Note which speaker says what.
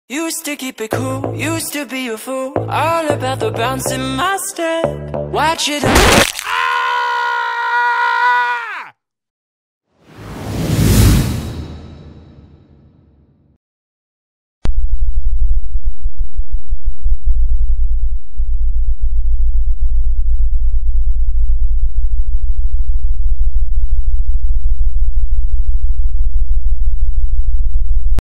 Speaker 1: Used to keep it cool, used to be a fool, all about the bounce in my step. Watch it.